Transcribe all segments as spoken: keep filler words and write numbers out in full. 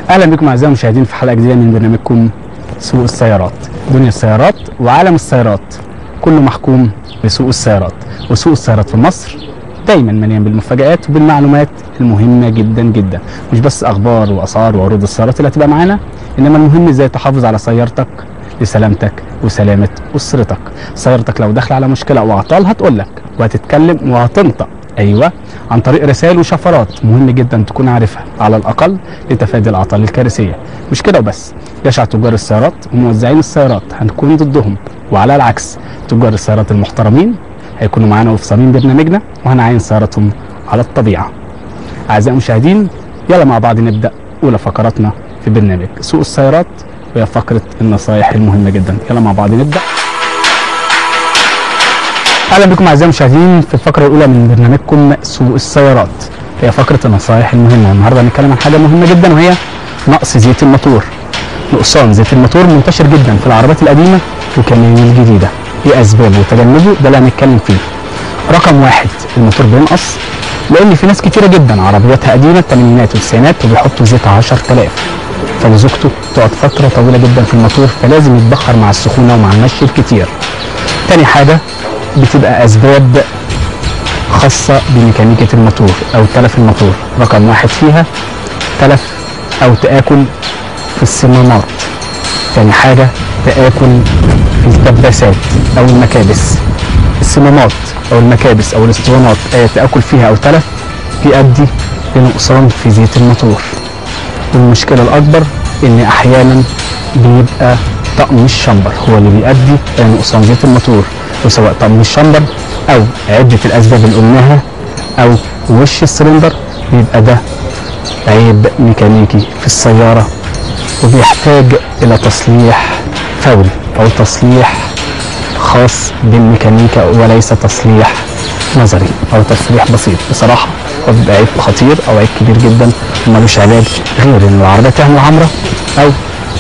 اهلا بكم اعزائي المشاهدين في حلقه جديده من برنامجكم سوق السيارات. دنيا السيارات وعالم السيارات كله محكوم بسوق السيارات، وسوق السيارات في مصر دايما مليان بالمفاجآت وبالمعلومات المهمه جدا جدا، مش بس اخبار واسعار وعروض السيارات اللي هتبقى معانا، انما المهم ازاي تحافظ على سيارتك لسلامتك وسلامه اسرتك. سيارتك لو داخله على مشكله او اعطال هتقول لك وهتتكلم وهتنطق، ايوه، عن طريق رسائل وشفرات مهم جدا تكون عارفها على الاقل لتفادي الاعطال الكارثيه. مش كده وبس، جشع تجار السيارات وموزعين السيارات هنكون ضدهم، وعلى العكس تجار السيارات المحترمين هيكونوا معانا وفي صميم برنامجنا وهنعاين سيارتهم على الطبيعه. اعزائي المشاهدين، يلا مع بعض نبدا اولى فقراتنا في برنامج سوق السيارات، وهي فقره النصائح المهمه جدا. يلا مع بعض نبدا. اهلا بكم اعزائي المشاهدين في الفقره الاولى من برنامجكم سوق السيارات، هي فقره النصائح المهمه. النهارده هنتكلم عن حاجه مهمه جدا، وهي نقص زيت الموتور. نقصان زيت الموتور منتشر جدا في العربيات القديمه وكمان الجديده. ايه اسبابه وتجنبه؟ ده اللي هنتكلم فيه. رقم واحد، الموتور بينقص لان في ناس كتيره جدا عربياتها قديمه الثمانينات والتسعينات وبيحطوا زيت عشرة آلاف، فلزوجته تقعد فتره طويله جدا في الموتور، فلازم يتبخر مع السخونه ومع المشي الكتير. تاني حاجه، بتبقى اسباب خاصه بميكانيكيه الموتور او تلف الموتور. رقم واحد فيها تلف او تآكل في الصمامات. ثاني حاجه تآكل في الكباسات او المكابس. الصمامات او المكابس او الاسطوانات اي تآكل فيها او تلف بيؤدي لنقصان في زيت الموتور. والمشكله الاكبر ان احيانا بيبقى طقم الشمبر هو اللي بيؤدي الى نقصان زيت الموتور، وسواء طقم الشمبر او عده الاسباب اللي قلناها او وش السلندر، بيبقى ده عيب ميكانيكي في السياره وبيحتاج الى تصليح فوري او تصليح خاص بالميكانيكا وليس تصليح نظري او تصليح بسيط. بصراحه هو بيبقى عيب خطير او عيب كبير جدا ومالوش علاج غير ان العربيه تعمل عمره، او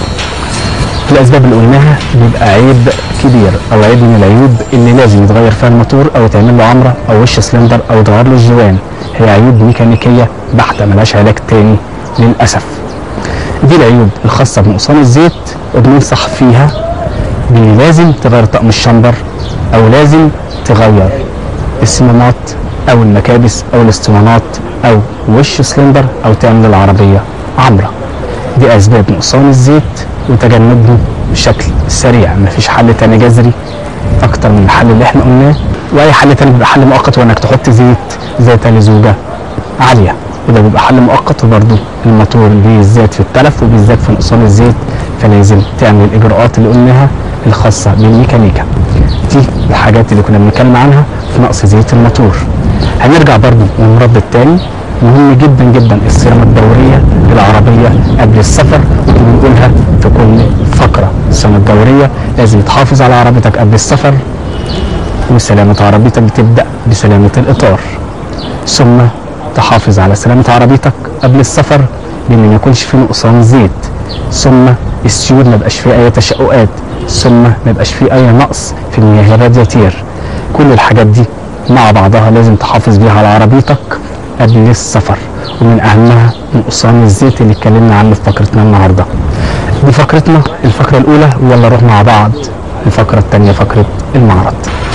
الاسباب اللي قلناها بيبقى عيب كبير او عيب من العيوب اللي لازم يتغير فيها الموتور او يتعمل له عمره او وش سلندر او يتغير له الجوان. هي عيوب ميكانيكيه بحته ملهاش علاج تاني للاسف. دي العيوب الخاصه بنقصان الزيت وبننصح فيها بان لازم تغير طقم الشمبر او لازم تغير الصمامات او المكابس او الاسطوانات او وش سلندر او تعمل العربيه عمره. دي اسباب نقصان الزيت وتجنبه بشكل سريع. مفيش حل تاني جذري اكتر من الحل اللي احنا قلناه، واي حل تاني بيبقى حل مؤقت، وانك تحط زيت ذات لزوجه عاليه، وده بيبقى حل مؤقت. وبرده الموتور بالذات في التلف وبالذات في نقصان الزيت، فلازم تعمل الاجراءات اللي قلناها الخاصه بالميكانيكا. دي الحاجات اللي كنا بنتكلم عنها في نقص زيت الموتور. هنرجع برده للمربط الثاني. مهم جدا جدا الصيانه الدوريه للعربيه قبل السفر، ودي بنقولها في كل فقره. الصيانه الدوريه لازم تحافظ على عربيتك قبل السفر، وسلامه عربيتك بتبدا بسلامه الاطار، ثم تحافظ على سلامه عربيتك قبل السفر بان ما يكونش فيه نقصان زيت، ثم السيول ما يبقاش فيه اي تشققات، ثم ما يبقاش فيه اي نقص في المياه الرادياتير. كل الحاجات دي مع بعضها لازم تحافظ بيها على عربيتك قبل السفر، ومن اهمها نقصان الزيت اللي اتكلمنا عنه في فقرتنا النهارده. دي فقرتنا الفقره الاولى، ويلا نروح مع بعض الفقره الثانيه، فقره المعرض.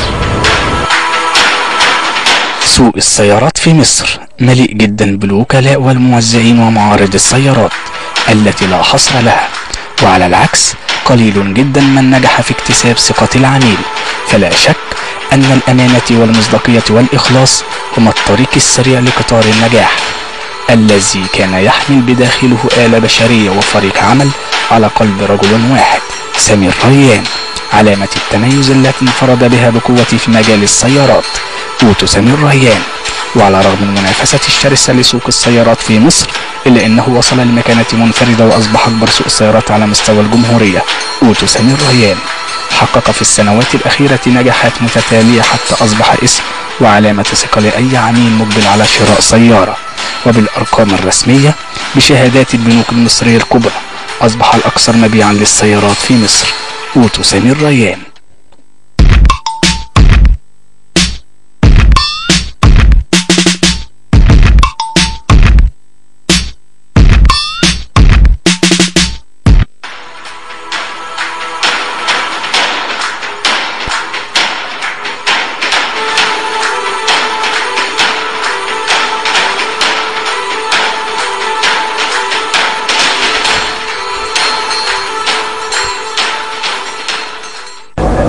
سوق السيارات في مصر مليء جدا بالوكلاء والموزعين ومعارض السيارات التي لا حصر لها، وعلى العكس قليل جدا من نجح في اكتساب ثقة العميل. فلا شك أن الأمانة والمصداقية والإخلاص هما الطريق السريع لقطار النجاح، الذي كان يحمل بداخله آلة بشرية وفريق عمل على قلب رجل واحد، سمير ريان. علامة التميز التي انفرد بها بقوة في مجال السيارات أوتو سمير ريان. وعلى رغم المنافسة الشرسة لسوق السيارات في مصر، إلا أنه وصل لمكانة منفردة وأصبح أكبر سوق سيارات على مستوى الجمهورية. أوتو سمير ريان حقق في السنوات الأخيرة نجاحات متتالية حتى أصبح اسم وعلامة ثقة لأي عميل مقبل على شراء سيارة. وبالأرقام الرسمية بشهادات البنوك المصرية الكبرى، أصبح الأكثر مبيعا للسيارات في مصر أوتو سمير ريان.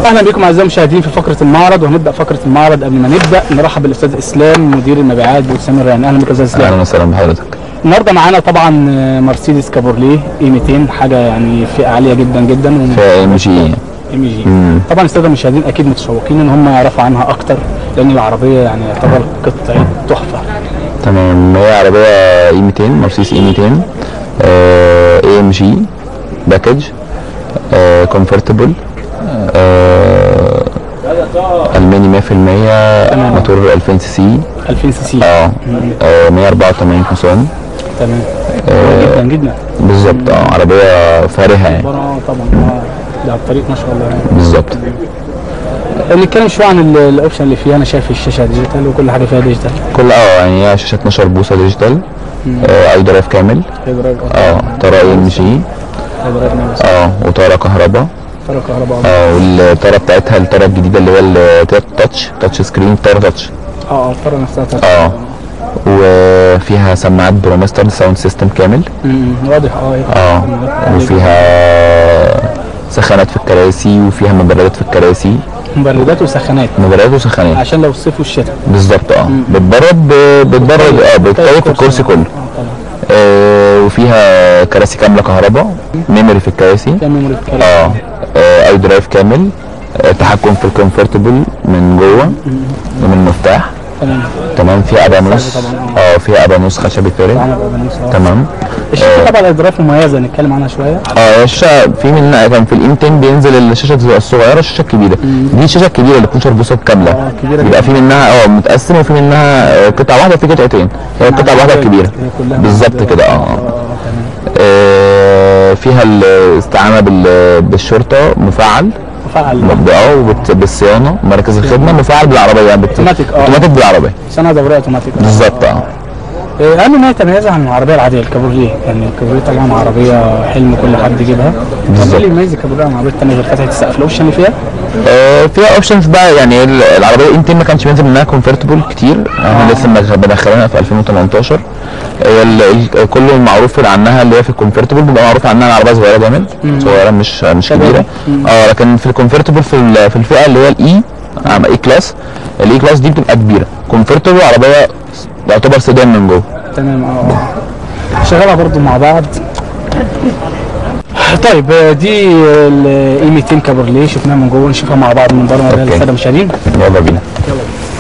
اهلا بكم اعزائي المشاهدين في فقره المعرض، وهنبدا فقره المعرض. قبل ما نبدا نرحب بالاستاذ اسلام مدير المبيعات بوسام الريان. اهلا بك يا استاذ اسلام. اهلا وسهلا بحضرتك. النهارده معانا طبعا مرسيدس كابورليه اي مئتين، حاجه يعني فئه عاليه جدا جدا. فئه ام جي. ام جي طبعا الساده المشاهدين اكيد متشوقين ان هم يعرفوا عنها اكتر، لان العربيه يعني يعتبر قطعه تحفه. تمام، هي عربيه اي مئتين، مرسيدس اي مئتين اي ام جي باكج كومفورتبل، الماني مية في المية، موتور ألفين سي سي. ألفين سي سي اه مية وأربعة وثمانين حصان. تمام آه جدا جدا بالظبط. اه عربيه فارهه يعني. طبعا اه ده على الطريق ما شاء الله يعني. بالظبط. نتكلم شويه عن الاوبشن اللي فيها. انا شايف الشاشه ديجيتال وكل حاجه فيها ديجيتال. كل اه يعني هي شاشه اتناشر بوصه ديجيتال، اي درايف كامل. اي درايف اه طاره اي ام جي. اه وطاره كهرباء. طاره كهرباء اه والطاره بتاعتها الطاره الجديده اللي هي التاتش تاتش سكرين، طاره تاتش. اه الطاره نفسها تاتش. اه وفيها سماعات برومستر ساوند سيستم كامل. امم واضح. اه اه وفيها سخانات في الكراسي، وفيها مبردات في الكراسي. مبردات وسخانات. مبردات وسخانات عشان لو الصيف والشتاء. بالظبط. اه بتبرد بتبرد اه بتكيف الكرسي كله. آه وفيها كراسي كامله كهرباء، ميموري في الكراسي. فيها ميموري في الكراسي. اه اي درايف كامل، آه تحكم في الكومفورتبل من جوه ومن مفتاح. تمام تمام. فيها ابانوس. اه فيها ابانوس خشبي فارغ. تمام. الشاشه طبعا الاضراف مميزه، نتكلم عنها شويه. اه الشاشه في منها كان في الاي مئتين بينزل الشاشه الصغيره الشاشه الكبيره. دي الشاشه الكبيره اللي اتناشر بوصه كامله. اه كبيره. بيبقى في منها اه متقسم، وفي منها قطعه واحده في قطعتين. هي القطعه الواحده الكبيره بالظبط كده. اه اه فيها الاستعانه بالشرطه مفعل. مفعل اه بالصيانه مراكز الخدمه مفعل بالعربيه يعني. اوتوماتيك. اه اوتوماتيك بالعربيه. صناعه دوريه اوتوماتيك بالظبط. اه اهم ما يتميزها عن العربيه العاديه الكابورليه، يعني الكابورليه طبعا عربيه حلم كل حد يجيبها. بالظبط. ايه اللي يميز الكابورليه عن العربيه الثانيه غير فتحه السقف؟ الاوبشن اللي فيها؟ آه فيها اوبشنز بقى، يعني العربيه اي مئتين ما كانش بينزل منها كونفرتبل كتير، احنا آه. لسه بندخلها في ألفين وتمنتاشر. هي كل المعروف عنها اللي هي في الكونفرتبل بيبقى معروف عنها العربيه صغيره جامد، صغيره مش مش كبيره. اه لكن في الكونفرتبل في في الفئه اللي هي الاي اي كلاس، الاي كلاس دي بتبقى كبيره. كونفرتبل عربيه تعتبر سيدان من جوه. تمام. اه شغاله برضو مع بعض. طيب دي الاي مئتين كابورليه شفناها من جوه، نشوفها مع بعض من بره للساده المشاهدين. يلا بينا. يلا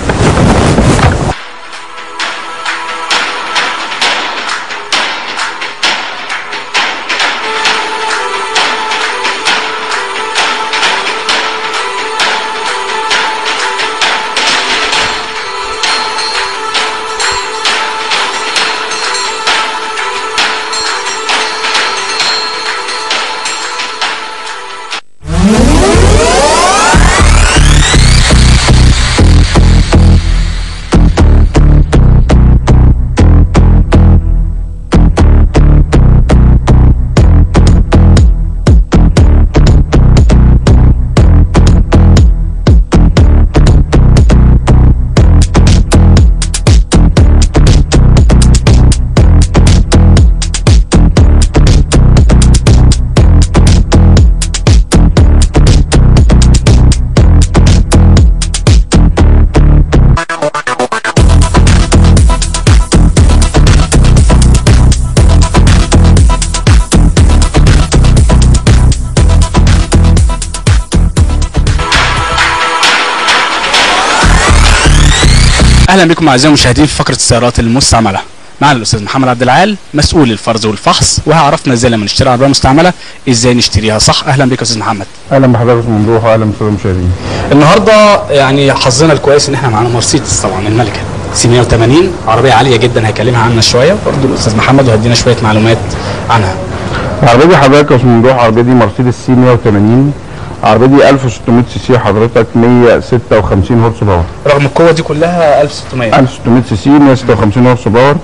اهلا بكم اعزائي المشاهدين في فقره السيارات المستعمله. معنا الاستاذ محمد عبد العال مسؤول الفرز والفحص، وهيعرفنا ازاي لما نشتري عربيه مستعمله ازاي نشتريها صح. اهلا بك يا استاذ محمد. اهلا بحضرتك ممدوح، واهلا بالساده المشاهدين. النهارده يعني حظنا الكويس ان احنا معانا مرسيدس طبعا الملكه سي مية وتمانين، عربيه عاليه جدا هيكلمها عنها شويه برضه الاستاذ محمد وهدينا شويه معلومات عنها. العربيه دي حضرتك يا استاذ ممدوح، العربيه دي مرسيدس سي مية وتمانين، العربيه دي ألف وستمية سي سي حضرتك، مية وستة وخمسين هورس باور. رغم القوه دي كلها ألف وستمية ألف وستمية سي سي، مية وستة وخمسين هورس باور.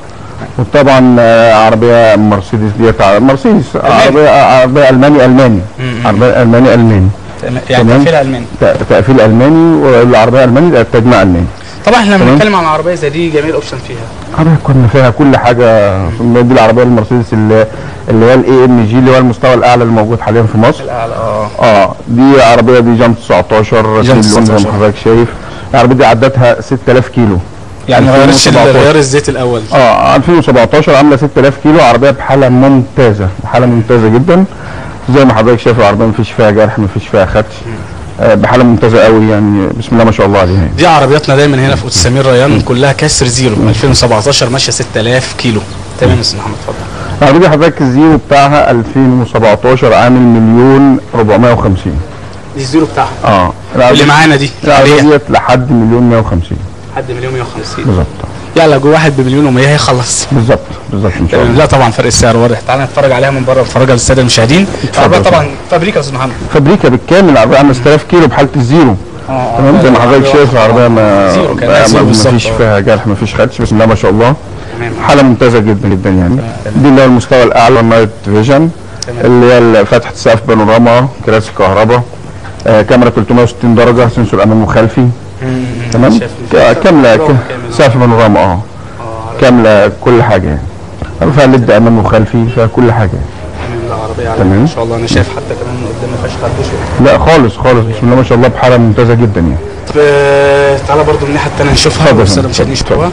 وطبعا عربيه مرسيدس ديت مرسيدس عربيه عربيه الماني الماني عربيه الماني الماني يعني تقفيل الماني تقفيل الماني، والعربيه الماني تجميع الماني. طبعا احنا لما بنتكلم عن عربيه زي دي جميل اوبشن فيها. عربيه كنا فيها كل حاجه، دي العربيه المرسيدس اللي اللي هي الاي ام جي اللي هو المستوى الاعلى اللي موجود حاليا في مصر. الاعلى اه اه دي عربيه دي جام تسعتاشر جام زي ما حضرتك شايف. العربيه دي عدتها ستة آلاف كيلو، يعني ما غيرتش غيار الزيت الاول. اه ألفين وسبعتاشر عامله ستة آلاف كيلو، عربيه بحاله ممتازه، حاله ممتازه جدا زي ما حضرتك شايف. العربيه ما فيش فيها جرح، ما فيش فيها خدش، آه بحاله ممتازه قوي يعني، بسم الله ما شاء الله عليها. دي عربياتنا دايما هنا في اوتو سمير ريان كلها كسر زيرو ألفين وسبعتاشر ماشيه ستة آلاف كيلو. تمام يا استاذ محمد اتفضل. العربيه دي حضرتك الزيرو بتاعها ألفين وسبعتاشر عامل مليون أربعمائة وخمسين. دي الزيرو بتاعها اه اللي معانا دي العربيه ديت لحد مليون مية وخمسين. لحد مليون مية وخمسين بالظبط. يلا جو واحد بمليون ومية هيخلص. بالظبط بالظبط ان شاء الله. لا طبعا فرق السعر واضح. تعالى نتفرج عليها من بره ونتفرج على الساده المشاهدين. العربيه طبعا فابريكا يا استاذ محمد. فابريكا بالكامل، العربيه عامله ستة آلاف كيلو بحاله الزيرو. اه تمام زي ما حضرتك شايف العربيه ما زيرو ما فيش فيها جرح، ما فيش خدش، بسم الله ما شاء الله. تمام. حاله ممتازه جدا جدا يعني. دي اللي هو المستوى الاعلى النايت فيجن اللي هي فتحه سقف بانوراما، كراسي كهرباء، آه كاميرا ثلاثمائة وستين درجه، سنسور امامي وخلفي. تمام كامله سقف بانوراما اه كامله كل حاجه يعني، فيها ليد امامي وخلفي، فيها كل حاجه. تمام ما شاء الله. انا شايف حتى كمان قدام ما فيهاش خدش. لا خالص خالص، بسم الله ما شاء الله بحاله ممتازه جدا يعني. طب تعالى برضو من الناحيه الثانيه نشوفها والساده مش هنشوفها.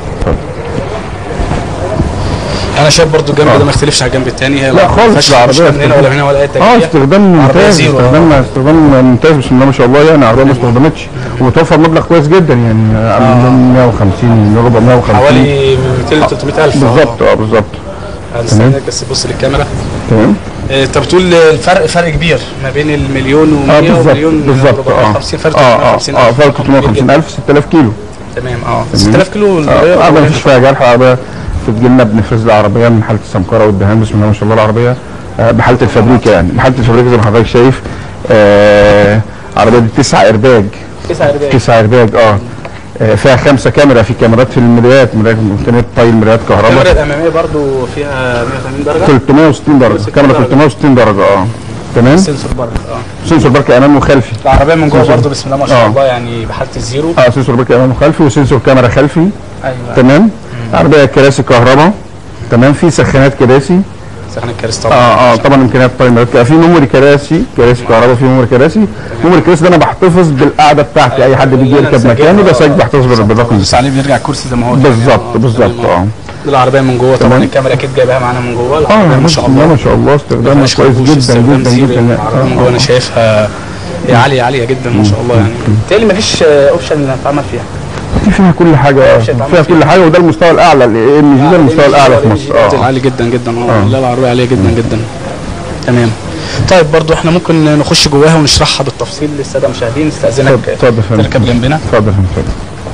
انا شايف برضو الجنب ده ما يختلفش على الجنب الثاني. هي لا خالص العربيه من هنا ولا من هنا ولا اي تجديد. اه استخدام ممتاز، استخدام استخدام ممتاز بسم الله ما شاء الله يعني. العربيه ما استخدمتش وبتوفر مبلغ كويس جدا يعني، مليون مية وخمسين مليون أربعمائة وخمسين حوالي مئتين تلتمية ألف. بالظبط اه بالظبط. هنستناك بس بص للكاميرا. تمام. انت بتقول الفرق فرق كبير ما بين المليون ومية ومليون أربعمائة وخمسين فرق اه اه فرق ثلاثمائة وخمسين ألف ستة آلاف كيلو. تمام اه ستة آلاف كيلو. العربيه ما فيش فيها جرح، العربيه بتجي لنا بنفرز العربيه من حاله السمكره والدهان، بسم الله ما شاء الله. العربيه بحاله الفابريكا يعني، بحاله الفابريكا زي ما حضرتك شايف. آه عربيه دي تسعة ايرباج. تسعة ايرباج تسعة ايرباج اه فيها خمسة كاميرا، في كاميرات في المرايات، مرايات امكانيه طي المرايات كهرباء. الكاميرا الاماميه برضو فيها مية وثمانين درجه، ثلاثمائة وستين درجه، كاميرا ثلاثمائة وستين درجه اه تمام. سنسور بركه اه سنسور بركه امامي وخلفي. العربيه من جوه برضو بسم الله ما شاء الله يعني بحاله الزيرو. اه سنسور بركه امامي وخلفي وسنسور كاميرا خلفي. ايوه تمام. العربيه كراسي كهرباء. تمام. في سخانات كراسي. سخانات كراسي طبعا. اه اه طبعا امكانيات طي المرايات. في ميموري كراسي، كراسي كهرباء، في ميموري كراسي. ميموري كراسي ده انا بحتفظ بالقعده بتاعتي، اي حد بيجي يركب مكاني بس بحتفظ بالرقم بس عليه بيرجع الكرسي زي ما هو. بالظبط بالظبط اه. العربيه من جوه طبعا الكاميرا اكيد جايباها معانا من جوه. العربيه ما شاء الله ما شاء الله استخدامها كويس جدا جدا جدا. العربيه من جوه انا شايفها عاليه عاليه جدا ما شاء الله يعني. بالتالي ما فيش اوبشن اللي هتتعمل فيها. فيها كل حاجه، فيها كل حاجه، وده المستوى الاعلى الاي ام جي ده المستوى الاعلى في مصر. اه عالي جدا جدا اه. لا العربيه عاليه جدا جدا. تمام. طيب برضو احنا ممكن نخش جواها ونشرحها بالتفصيل للساده المشاهدين. استاذنك تركب جنبنا. اتفضل اتفضل.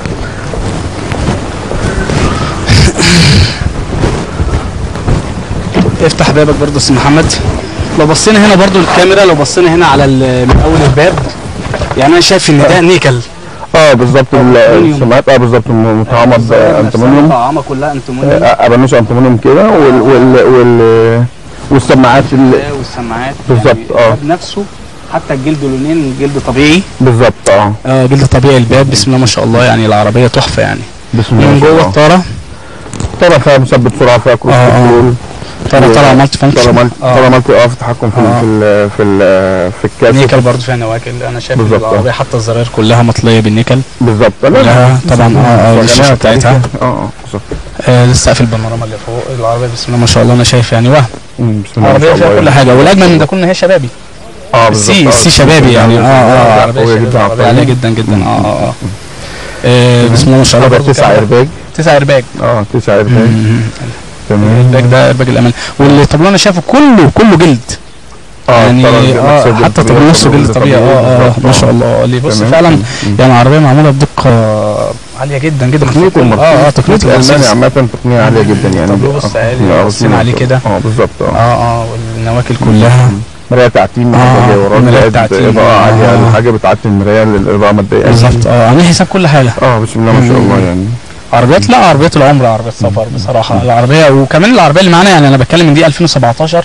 افتح بابك برضو يا استاذ محمد. لو بصينا هنا برضو الكاميرا، لو بصينا هنا على من اول الباب يعني انا شايف ان ده نيكل. اه بالظبط السماعات اه بالظبط متعمد انتمونيوم. متعمه كلها انتمونيوم. ابانوس انتمونيوم كده وال وال وال والسماعات والسماعات بالظبط اه. الباب نفسه حتى الجلد لونين، جلد طبيعي بالظبط اه. اه جلد طبيعي الباب بسم الله ما شاء الله يعني. العربيه تحفه يعني. بسم الله من جوه الطاره طاره فيها مثبت سرعه، فيها كروس كنترول، طاره طاره مالتي فانكشن، طاره مالتي اه في التحكم في ال في ال في ال في الكاسه. نيكل برضه فيها نواكل. انا شايف ان العربيه حتى الزراير كلها مطليه بالنيكل بالظبط. كلها طبعا اه اه الشاشه بتاعتها اه اه بالظبط. السقف البانوراما اللي فوق العربيه بسم الله ما شاء الله. انا شايف يعني وهم بسم الله ما العربيه شاء الله فيها كل حاجه، والاجمل من ده كله ان هي شبابي. اه السي السي شبابي يعني اه اه عربيه شبابي عاليه جدا جدا اه اه اه بسم الله ما شاء الله. برضه تسعة ايرباج. تسعة ايرباج اه تسعة ايرباج تمام. الايرباج ده ايرباج الامان، واللي طب انا شايفه كله كله جلد اه يعني اه حتى طب نصه جلد طبيعي اه اه ما شاء الله. اللي بص فعلا يعني عربيه معموله بدقه عاليه جدا جدا. تقنيه اه اه تقنيه الالماني عامه تقنيه عاليه جدا يعني. طب بص عالي بصينا عليه كده اه بالظبط اه اه اه والنواكل كلها مرايه تعتيم اه مرايه تعتيم اضاءه عاليه حاجه بتعتم المرايه للاضاءه ماديه بالظبط اه عاملين حساب كل حاجه اه بسم الله ما شاء الله يعني. عربيات لا عربيات العمر، عربيات سفر بصراحه العربيه. وكمان العربيه اللي معانا يعني انا بتكلم ان دي ألفين وسبعتاشر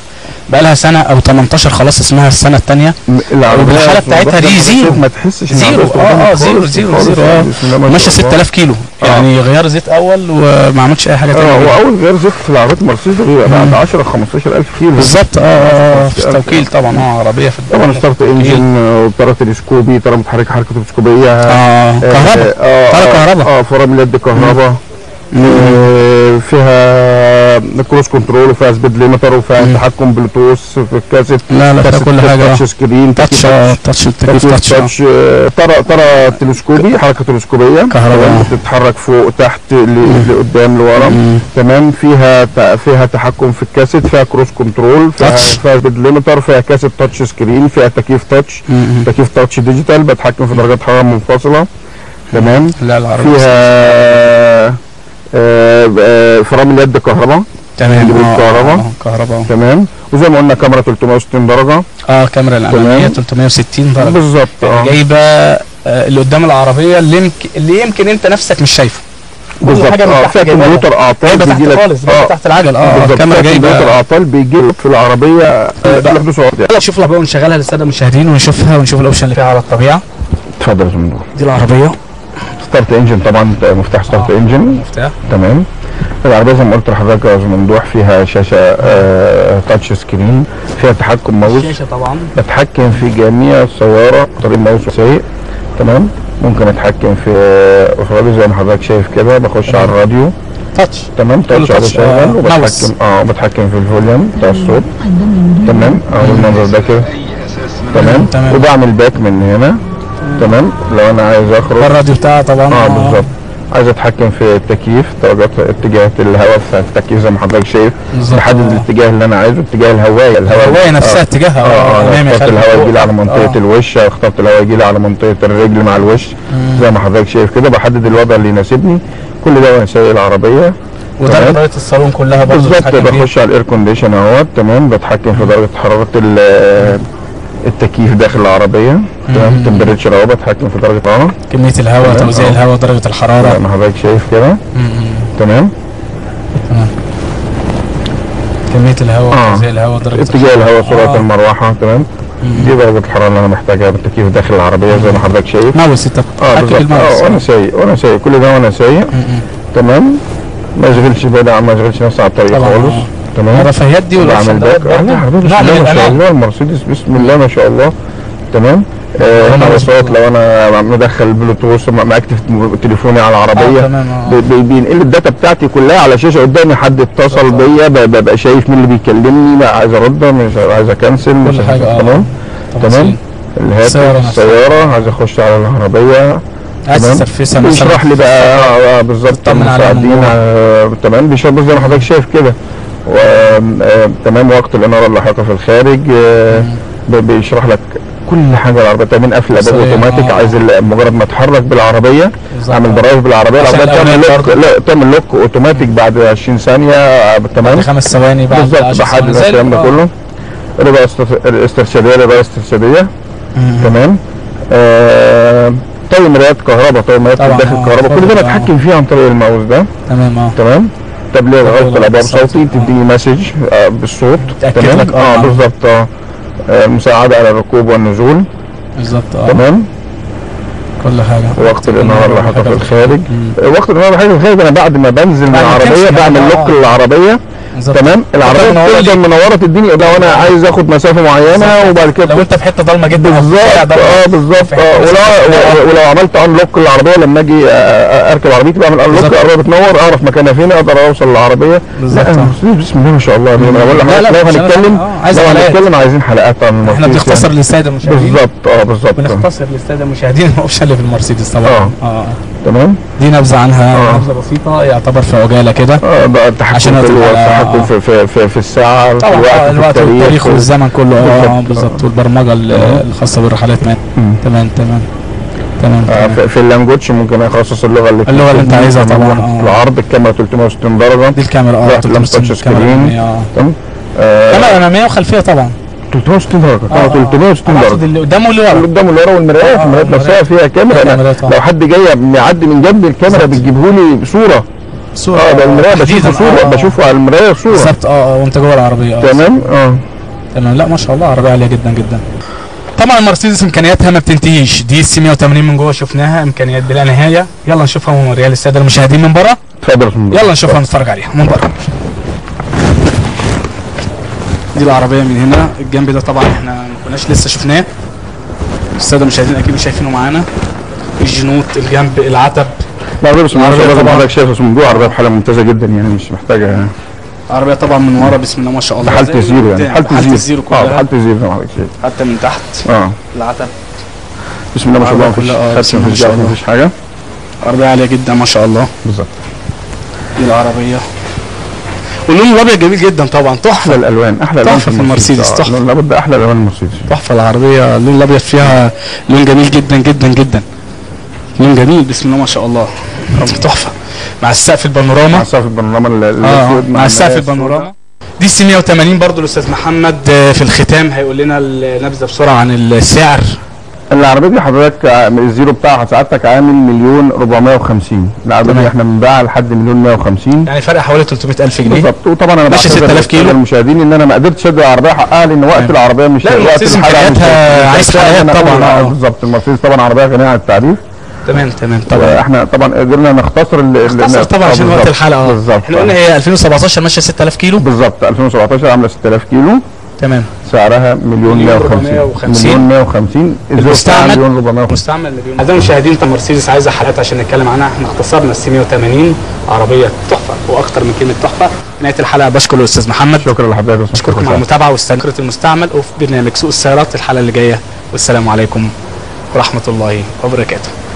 بقى لها سنه او تمنتاشر خلاص، اسمها السنه الثانيه، والحاله بتاعتها دي زيرو، ما تحسش زيرو اه اه زيرو زيرو زيرو اه ماشيه ستة آلاف كيلو، يعني غيار زيت اول وما عملتش اي حاجه ثانيه. اه هو اول غيار زيت في العربيات مرسيدس بيبقى بعد عشرة خمستاشر ألف كيلو بالظبط. اه اه في التوكيل طبعا، اه عربيه في طبعا ستارت انجن وطاره تلسكوبي، طاره متحركه حركه تلسكوبيه، اه كهرباء، طاره كهرباء، اه فرامل يد كهرباء، فيها كروس كنترول وفيها سبيد ليمتر وفيها تحكم بلوتوث في الكاسيت. لا لا فيها كل حاجه، تاتش سكرين، تاتش تاتش التكييف تاتش، طاره طاره تلسكوبي حركه تلسكوبيه كهرباء بتتحرك فوق تحت لقدام لورا. تمام. فيها فيها تحكم في الكاسيت، فيها كروس كنترول، فيها فيها سبيد ليمتر، فيها كاسيت تاتش سكرين، فيها تكييف تاتش، تكييف تاتش ديجيتال بتحكم في درجات حراره منفصله. تمام. لا العربيه فيها فرامل يد كهرباء. تمام. اه كهرباء كهرباء تمام. وزي ما قلنا كاميرا تلتمية وستين درجه. اه الكاميرا الاماميه تلتمية وستين درجه بالظبط. اه جايبه آه اللي قدام العربيه اللي يمكن اللي يمكن انت نفسك مش شايفه بالظبط. اه فيها كمبيوتر اعطال بيجي لك خالص اه تحت العجل. اه الكاميرا جايبه كمبيوتر اعطال بيجي لك في العربيه لوحده صوت. يلا نشوف العربيه ونشغلها للساده المشاهدين ونشوفها ونشوف الاوبشن اللي فيها على الطبيعه. اتفضل يا فندم. دي العربيه ستارت انجن طبعا، مفتاح ستارت انجن مفتاح. تمام. العربيه زي ما قلت لحضرتك يا استاذ ممدوح فيها شاشه آه تاتش سكرين، فيها تحكم ماوس، شاشه طبعا بتحكم في جميع السياره طريق ماوس سايق. تمام. ممكن اتحكم في افرادي زي ما حضرتك شايف كده، بخش على الراديو تاتش. تمام. تاتش على شغال وبتحكم اه بتحكم في الفوليوم بتاع الصوت. تمام. اه المنظر ده كده. تمام. وبعمل باك من هنا. تمام. لو انا عايز اخرج الراديو بتاعها طبعا اه بالظبط. عايز اتحكم في التكييف، درجات اتجاه الهواء في التكييف زي ما حضرتك شايف، بحدد الاتجاه اللي انا عايزه، اتجاه الهوايه الهوايه نفسها اتجاهها. اه اه اخترت الهواء يجي لي على منطقه آه. الوش، اخترت الهواء يجي لي على منطقه الرجل مع الوش. مم. زي ما حضرتك شايف كده، بحدد الوضع اللي يناسبني. كل ده وانا سايق العربيه. ودرجه الصالون كلها برضه بالظبط. بخش على الاير كونديشن اهوت. تمام. بتحكم في درجه حراره التكييف داخل العربيه. تمام. التمبريتشر اهو بتحكم في درجه الحراره، كميه الهواء، توزيع الهواء، درجه الحراره زي ما حضرتك شايف كده. تمام. تمام. كميه الهواء، آه. توزيع الهواء، درجه اتجاه الهواء، سرعه آه. المروحه. تمام. دي درجه الحراره اللي انا محتاجها بالتكييف داخل العربيه زي ما حضرتك شايف. ماوس انت اه بالظبط. اه وانا سايق وانا سايق كل ده وانا سايق. تمام. ما اشغلش بالي ما اشغلش نفسي على الطريق خالص. تمام. الرفاهيات دي ولا بعمل باك. لا بسم الله ما شاء الله المرسيدس بسم الله ما شاء الله. تمام. آه هنا صوت لو انا مدخل بلوتوث ماكتف تليفوني على العربيه آه آه. بينقل الداتا بتاعتي كلها على شاشه قدامي، حد اتصل بيا ببقى شايف مين اللي بيكلمني، بقى عايز ارد مش عايز اكنسل مش حاجه. تمام. تمام. الهاتف السياره عايز اخش على العربيه. تمام. بيشرح لي بقى اه بالظبط المساعدين. تمام. بيشرح زي ما حضرتك شايف كده. تمام. وقت الاناره اللاحقه في الخارج. بيشرح لك كل حاجه العربيه. تمام. قفل الابواب اوتوماتيك. عايز مجرد ما اتحرك بالعربيه اعمل برايف بالعربيه، العربيه تعمل لوك. لا تعمل لوك اوتوماتيك بعد عشرين ثانيه. تمام. بعد خمس ثواني بعد بالظبط. بحدد الكلام ده كله. ربا استرشاديه ربا استرشاديه. تمام. آه طي مرايات كهرباء، طي مرايات داخل الكهرباء، كل ده بتحكم فيه عن طريق الماوس ده. تمام. اه تمام. تبليغ غلق الابواب صوتي، تديني مسج آه بالصوت. تمام. اه, آه بالظبط. اه مساعده على الركوب والنزول. بالظبط. اه تمام. كل حاجه. وقت الاناره اللاحقه في الخارج. وقت الاناره اللاحقه في الخارج انا بعد ما بنزل من العربيه بعمل لوك للعربيه. تمام. العربيه بتفضل منوره تديني ده وانا عايز اخد مسافه معينه وبعد كده لو انت في حته ضلمه جدا بالظبط. اه بالظبط. اه ولو ولو عملت انلوك للعربيه لما اجي اركب عربيتي بعمل انلوك العربيه بتنور، اعرف مكانها فين، اقدر اوصل للعربيه. بالظبط. بسم الله ما شاء الله. انا بقول لك لو هنتكلم لو هنتكلم عايزين حلقات عن المرسيدس. احنا بنختصر للساده المشاهدين. بالظبط. اه بالظبط. بنختصر للساده المشاهدين الاوبشن اللي في المرسيدس طبعا. اه اه تمام. دي نبذه عنها. نبذه بسيطه يعتبر في عجاله كده. اه بقى التحكم في التحكم في في في, في الساعه، في الوقت، الوقت والتاريخ والزمن كله. اه بالظبط. والبرمجه الخاصه بالرحلات. تمام تمام تمام. آه في اللانجوج ممكن اخصص اللغه اللي اللغه اللي انت عايزها طبعا. اه العرض الكاميرا ثلاثمية وستين درجه. دي الكاميرا اه ثلاثمية وستين سكرين. تمام. كاميرا اماميه وخلفيه طبعا. ثلاثمية وستين درجه. اه ثلاثمية وستين درجه. اللي قدامه واللي ورا. اللي قدامه واللي ورا والمرايات. المرايات نفسها فيها كاميرا. لو حد جاي بيعدي من جنب الكاميرا بتجيبه لي صوره. صوره. اه ده المرايه بشوفه صوره. بشوفه على المرايه صوره. بالظبط. اه وانت جوه العربيه. تمام. اه تمام. لا ما شاء الله عربيه عاليه جدا جدا. طبعا المرسيدس امكانياتها ما بتنتهيش، دي سي مية وتمانين من جوه شفناها، امكانيات بلا نهايه. يلا نشوفها ونوريها للساده المشاهدين من بره. اتفضل. يلا نشوفها ونتفرج عليها من بره. دي العربيه من هنا، الجنب ده طبعا احنا ما كناش لسه شفناه، الساده المشاهدين اكيد شايفينه معانا. الجنوط، الجنب، العتب. لا بسم الله ما شاء الله زي ما حضرتك شايف من جوه عربيه بحاله ممتازه جدا يعني مش محتاجه. عربيه طبعا من ورا بسم الله ما شاء الله حاله الزيرو يعني حاله الزيرو كلها. اه حاله الزيرو زي ما حضرتك شايف حتى من تحت اه العتب بسم الله ما شاء الله مفيش خدش مفيش جرح مفيش حاجه. عربيه عاليه جدا ما شاء الله. بالظبط. دي العربيه واللون الابيض جميل جدا طبعا، تحفه. احلى الالوان احلى الوان في المرسيدس، تحفه. لابد احلى الوان المرسيدس، تحفه العربيه. اللون الابيض فيها لون جميل جدا جدا جدا، لون جميل بسم الله ما شاء الله، تحفه. مع السقف البانوراما، مع السقف البانوراما الاسود، آه. مع السقف البانوراما. دي سي مية وتمانين برضو الاستاذ محمد في الختام هيقول لنا النبذه بسرعه عن السعر. العربيه دي حضرتك الزيرو بتاعها سعادتك عامل مليون اربعمية وخمسين، العربيه دي احنا بنبيعها لحد مليون مية وخمسين، يعني فرق حوالي تلتمية ألف جنيه بالظبط. وطبعا انا ماشي ستة آلاف كيلو المشاهدين ان انا ما قدرتش ادي العربيه حقها لان وقت العربيه مش وقت الحلقه مش عايز حلقات طبعا. بالظبط. المرسيدس طبعا عربيه غنيه عن التعريف. تمام تمام طبعا. احنا طبعا قدرنا نختصر نختصر طبعا عشان وقت الحلقه. بالظبط. احنا قلنا هي ألفين وسبعتاشر ماشيه ستة آلاف كيلو بالظبط. ألفين وسبعتاشر عامله ستة آلاف كيلو تمام، سعرها مليون مية وخمسين. مليون مية وخمسين المستعمل مليون أربعمية وخمسين. مستعمل مليون. اعزائي المشاهدين مرسيدس عايزه حلقات عشان نتكلم عنها، احنا اختصرنا السي مية وتمانين، عربيه تحفه واكثر من كلمه تحفه. نهايه الحلقه بشكر الاستاذ محمد. شكرا لحضرتك، اشكركم على المتابعه واستمرار المستعمل وفي برنامج سوق السيارات الحلقه اللي جايه، والسلام عليكم ورحمه الله وبركاته.